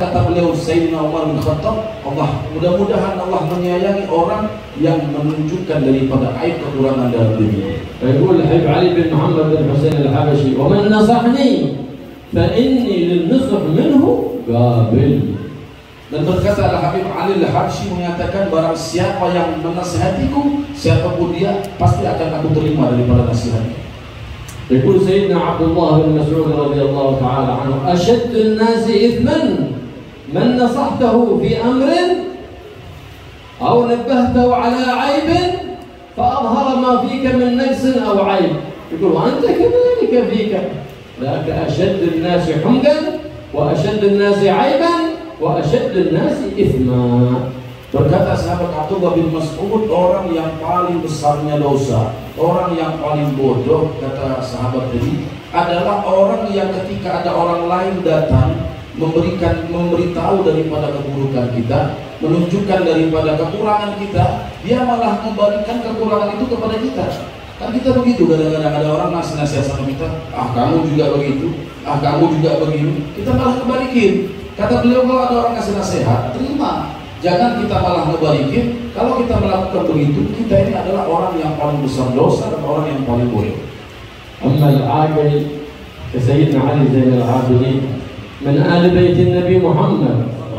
Kata beliau Sayyidina Umar bin Khattab, Allah mudah-mudahan Allah menyayangi orang yang menunjukkan daripada aib kekurangan dalam dirinya. يقول الحبيب علي بن محمد بن حسين الحبشي ومن نصحني فإني للنصح منه قابل. Dan berkata Al-Habib Ali Al-Habsyi mengatakan, barang siapa yang menasihatiku, siapapun dia, pasti akan aku terima daripada nasihatnya. يقول سيدنا عبد الله بن مسعود رضي الله تعالى عنه أشد الناس إثما من نصحته في أمر أو نبهته على عيب فأظهر ما فيك من نقص أو عيب. يقول وأنت كذلك فيك، ذاك أشد الناس حمقا وأشد الناس عيبا وأشد الناس إثما. Berkata sahabat Abdullah bin Mas'ud, orang yang paling besarnya dosa, orang yang paling bodoh, kata sahabat tadi, adalah orang yang ketika ada orang lain datang memberitahu daripada keburukan kita, menunjukkan daripada kekurangan kita, dia malah memberikan kekurangan itu kepada kita. Kan kita begitu, kadang-kadang ada orang ngasih nasihat sama kita, ah kamu juga begitu, ah kamu juga begini, kita malah kebalikin. Kata beliau, kalau ada orang ngasih nasihat, terima. Jangan kita malah ngebalikin. Kalau kita melakukan begitu, kita ini adalah orang yang paling besar dosa dan orang yang paling bodoh. أما العاقل كسيدنا علي زين العابدين من آل بيت النبي محمد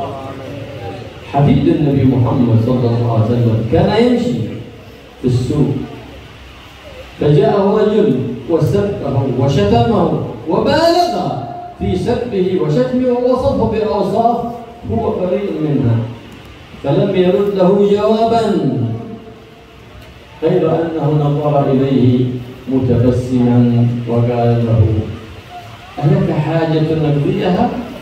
حفيد النبي محمد صلى الله عليه وسلم، كان يمشي في السوق فجاءه رجل وسبه وشتمه وبالغ في سبه وشتمه ووصفه بأوصاف هو بريء منها، فلم يرد له جوابا غير أنه نظر إليه متبسما وقال له ألك حاجة نقضيها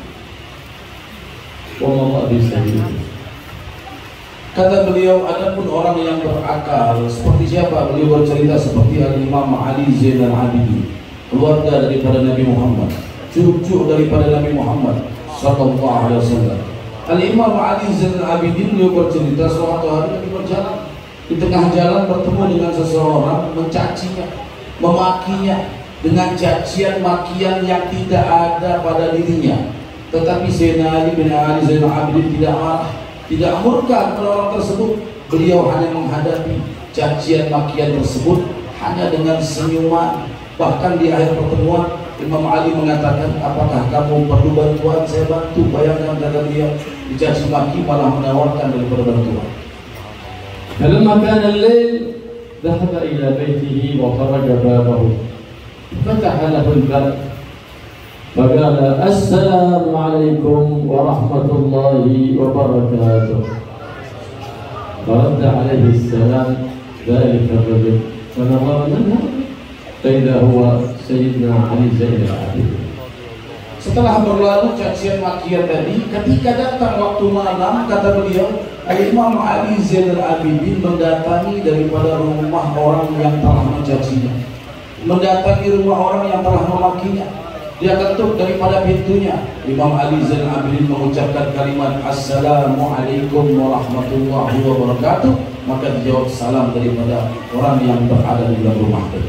ومضى بسبيله. Kata beliau, adapun orang yang berakal seperti siapa? Beliau bercerita seperti Al-Imam Ali Zainal Abidin, keluarga daripada Nabi Muhammad, cucu daripada Nabi Muhammad sallallahu alaihi wasallam. Al-Imam Ali Zainal Abidin, beliau bercerita suatu hari lagi berjalan di tengah jalan, bertemu dengan seseorang, mencacinya, memakinya dengan cacian makian yang tidak ada pada dirinya. Tetapi Sayyidina Ali bin Ali Zainal Abidin tidak marah, tidak murka kepada orang tersebut. Beliau hanya menghadapi cacian makian tersebut hanya dengan senyuman. Bahkan di akhir pertemuan, Imam Ali mengatakan, apakah kamu perlu bantuan? Saya bantu. Bayangkan, kata dia, dicaci maki malah menawarkan daripada bantuan. فلما كان الليل ذهب إلى بيته وخرج بابه فتح له الباب فقال السلام عليكم ورحمة الله وبركاته، فرد عليه السلام ذلك الرجل فنظر منه فإذا هو سيدنا علي زين العابدين. Setelah berlalu cacian makian tadi, ketika datang waktu malam, kata beliau, Imam Ali Zainal Abidin mendatangi daripada rumah orang yang telah mencacinya, mendatangi rumah orang yang telah memakinya. Dia ketuk daripada pintunya. Imam Ali Zainal Abidin mengucapkan kalimat Assalamualaikum warahmatullahi wabarakatuh. Maka dijawab salam daripada orang yang berada di dalam rumah tadi.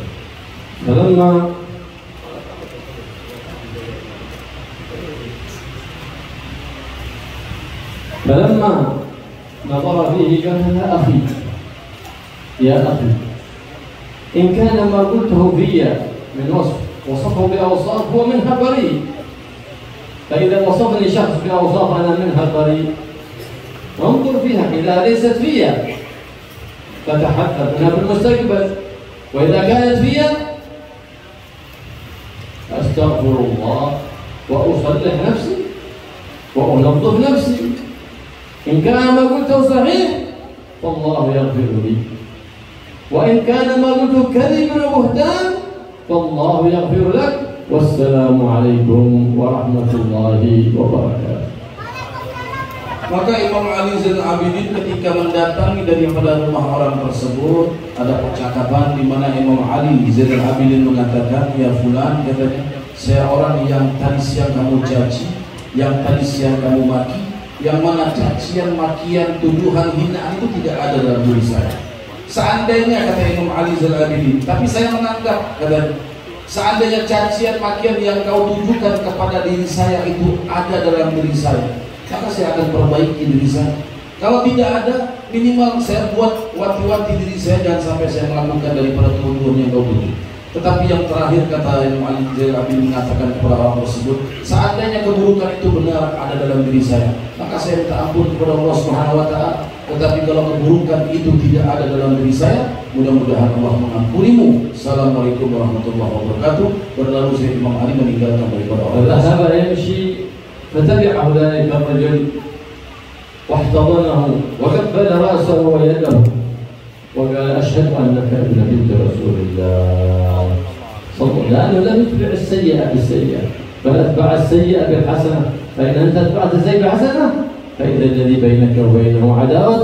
فلما نظر فيه قال يا أخي يا أخي إن كان ما قلته في من وصفه بأوصاف هو منها بريء، فإذا وصفني شخص بأوصاف أنا منها بريء انظر فيها إذا ليست فيها فتحدث منها في المستقبل، وإذا كانت فيها أستغفر الله وأصلح نفسي وأنظف نفسي، إن كان ما قلته صحيح فالله يغفر لي، وإن كان ما قلته كذب وبهتان فالله يغفر لك، والسلام عليكم ورحمة الله وبركاته. Maka Imam Ali Zainal Abidin ketika mendatangi daripada rumah orang tersebut, ada percakapan di mana Imam Ali Zainal Abidin mengatakan, ya fulan, katanya, saya orang yang tadi siang kamu caci, yang tadi siang kamu maki, yang mana cacian, makian, tuduhan, hinaan itu tidak ada dalam diri saya. Seandainya, kata Imam Ali Zainal Abidin, tapi saya menganggap, kata, seandainya cacian, makian yang kau tujukan kepada diri saya itu ada dalam diri saya, maka saya akan perbaiki diri saya. Kalau tidak ada, minimal saya buat wanti-wanti diri saya jangan sampai saya melakukan daripada keburukan yang kau tuju. Tetapi yang terakhir kata Imam Ali Zainal Abidin mengatakan kepada orang tersebut, seandainya keburukan itu benar ada dalam diri saya, maka saya minta ampun kepada Allah Subhanahu wa taala. Tetapi kalau keburukan itu tidak ada dalam diri saya, mudah-mudahan Allah mengampunimu. Assalamualaikum warahmatullahi wabarakatuh. Berlalu saya Imam Ali meninggalkan daripada orang. فذهب يمشي فتبعه ذلك الرجل واحتضنه وقبل رأسه ويده وقال أشهد أنك ابن بنت رسول الله صلى الله عليه وسلم، لأنه لم يتبع السيئة بالسيئة بل أتبع السيئة بالحسنة، فإن أنت أتبعت السيئة بالحسنة فإذا الذي بينك وبينه عداوة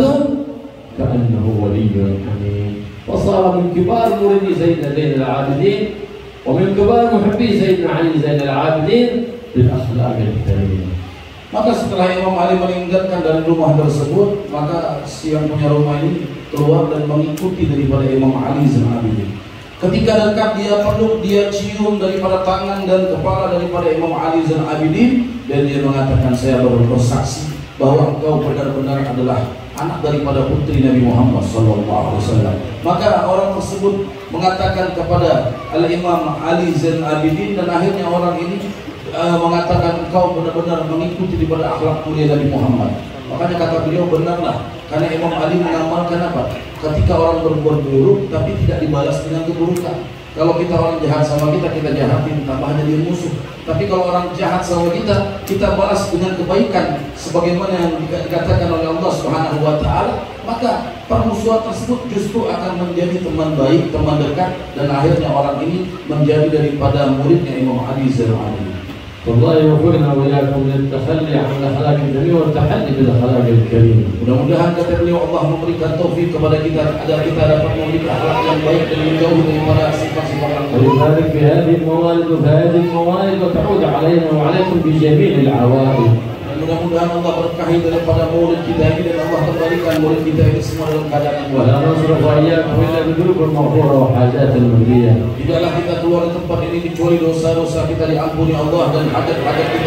كأنه ولي حميم. وصار من كبار مريدي سيدنا زين العابدين ومن كبار محبي سيدنا علي زين العابدين بالأخلاق الكريمة. Maka setelah Imam Ali meninggalkan dari rumah tersebut, maka si yang punya rumah ini keluar dan mengikuti daripada Imam Ali Zainal Abidin. Ketika dekat dia peluk, dia cium daripada tangan dan kepala daripada Imam Ali Zainal Abidin, dan dia mengatakan, saya bersaksi bahwa engkau benar-benar adalah anak daripada putri Nabi Muhammad SAW. Maka orang tersebut mengatakan kepada Al-Imam Ali Zainal Abidin, dan akhirnya orang ini mengatakan engkau benar-benar mengikuti daripada akhlak mulia Nabi Muhammad. Makanya kata beliau, benarlah, karena Imam Ali mengamalkan apa? Ketika orang berbuat buruk tapi tidak dibalas dengan keburukan. Kalau kita orang jahat sama kita, kita jahatin, tambah jadi musuh. Tapi kalau orang jahat sama kita, kita balas dengan kebaikan sebagaimana yang dikatakan oleh Allah Subhanahu wa taala, maka permusuhan tersebut justru akan menjadi teman baik, teman dekat, dan akhirnya orang ini menjadi daripada muridnya Imam Ali Zainal Abidin. والله يوفقنا وإياكم للتخلي عن الأخلاق الجميلة والتحلي بالأخلاق الكريمة. Mudah-mudahan kata beliau, Allah memberikan taufik kepada kita agar kita dapat memiliki akhlak yang baik dan menjauhi daripada sifat-sifat yang buruk. ولذلك في هذه الموالد وفي هذه الموالد وتعود علينا وعليكم بجميع العوائد. Mudah-mudahan Allah berkahi daripada murid kita ini, dan Allah kembalikan murid kita ini semua dalam keadaan yang baik. ولا نصرف وإياكم إلا بذنوب المغفورة وحاجات المنهية. Tidaklah kita keluar dari tempat ini kecuali dosa-dosa kita diampuni Allah dan hajat-hajat kita.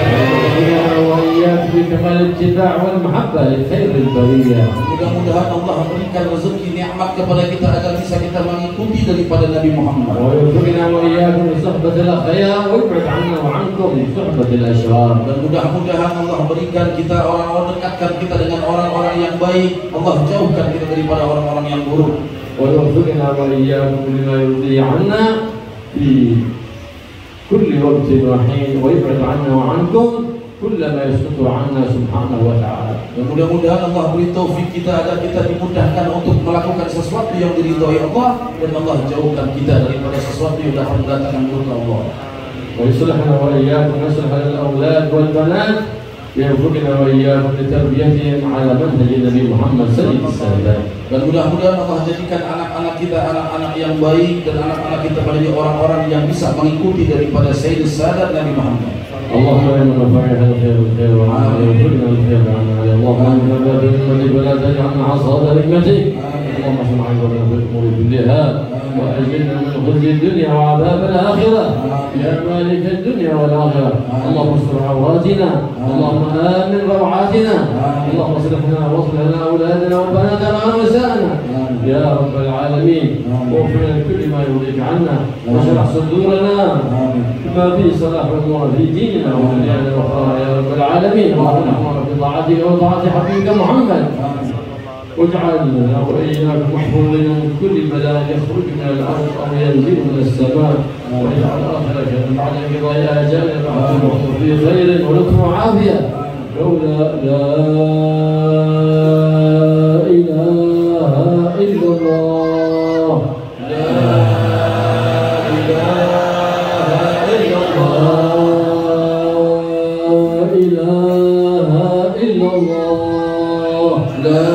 وإياكم بكمال الاتباع والمحبة لخير البرية. Mudah-mudahan Allah memberikan rezeki nikmat kepada kita agar bisa kita mengikuti daripada Nabi Muhammad. ويوفقنا وإياكم لصحبة الأخيار ويبعد عنا وعنكم صحبة الأشرار. Dan mudah-mudahan Allah berikan kita orang-orang, dekatkan kita dengan orang-orang yang baik. Allah jauhkan kita daripada orang-orang yang buruk. ويوفقنا وإياكم لما يرضي عنا في كل وقت وحين ويبعد عنا وعنكم كل ما يسقط عنا سبحانه وتعالى. Dan mudah-mudahan Allah beri taufik kita agar kita dimudahkan untuk melakukan sesuatu yang diridhai Allah, dan Allah jauhkan kita daripada sesuatu yang dapat mendatangkan murka Allah. ويصلحنا وإياكم ويصلح الأولاد والبنات ويوفقنا وإياكم لتربيتهم على منهج النبي محمد سيد السادات. Dan mudah-mudahan Allah jadikan anak-anak kita anak-anak yang baik, dan anak-anak kita menjadi orang-orang yang bisa mengikuti daripada Sayyidus Sadat Nabi Muhammad. اللهم إنا نفعل الخير والخير وعنا ويوفقنا الخير وعنا اللهم إنا لا تهمتك ولا تجعلنا عصا رحمتك. اللهم صل على في الأمور كلها وأجلنا من خزي الدنيا وعذاب الآخرة يا مالك الدنيا والآخرة. اللهم استر عوراتنا، اللهم آمن روعاتنا، اللهم اصلحنا واصلح لنا أولادنا وبناتنا ونساءنا يا رب العالمين. واغفر لنا كل ما يرضيك عنا واشرح صدورنا بما فيه صلاح الأمور في ديننا ودنيانا وأخرانا يا رب العالمين. اللهم احفظنا في طاعتك وطاعة حبيبك محمد، واجعلنا وإياكم محفوظين من كل بلاء يخرج من الأرض أو ينزل من السماء، واجعل آخرك بعد انقضاء آجالنا بعد في خير ولطف وعافية. لولا لا إله إلا الله، لا إله إلا الله، لا إله إلا الله، لا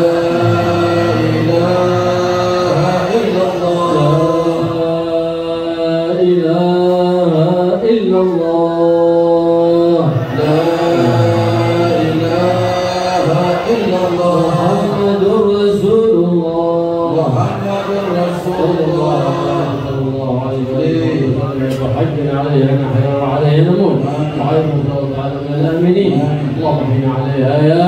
عليها نحيا وعليها نموت وعليكم الله تعالى من الآمنين. اللهم احنا عليها يا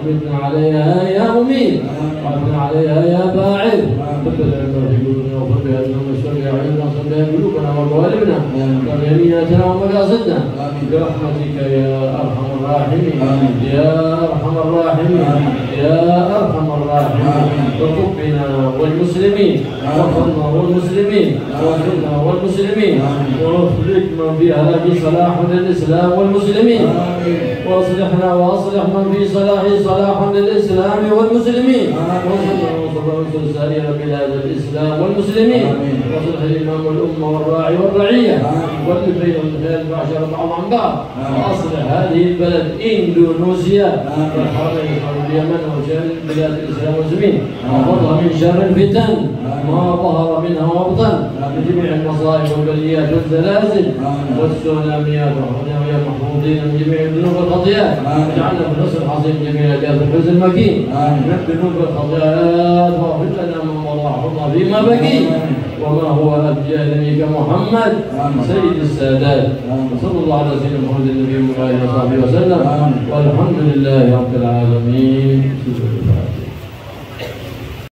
ومتنا عليها يا مميت وعافنا عليها يا باعث ثبت علمنا في قلوبنا وخذ بها من الشر اعيننا وصل بها قلوبنا وقوالبنا ويميناتنا ومقاصدنا برحمتك يا ارحم الراحمين يا ارحم الراحمين يا ارحم الراحمين وارزق بنا والمسلمين واغفرنا والمسلمين واغفرنا والمسلمين واخلق من في هلاك صلاح للاسلام والمسلمين واصلحنا واصلح من في صلاح صلاح للاسلام والمسلمين وانصر سائر بلاد الاسلام والمسلمين واصلح الامام والامه والراعي والرعيه والف بين الخير المعشر بعض عن بعض واصلح هذه البلد اندونيسيا والحرمين اليمن وشان بلاد الاسلام والمسلمين واحفظها من شر الفتن ما ظهر منها وابطن من جميع المصائب والبليات والزلازل والسوناميات وحفظنا محفوظين من جميع الذنوب والخطيئات اجعلنا في نصر حصين جميع ذات الحوز المكين من الذنوب والخطيئات واغفر لنا من مضى واحفظنا فيما بقي وما هو ابجل منك محمد سيد السادات وصلى الله على سيدنا محمد النبي وعلى اله وصحبه وسلم والحمد لله رب العالمين.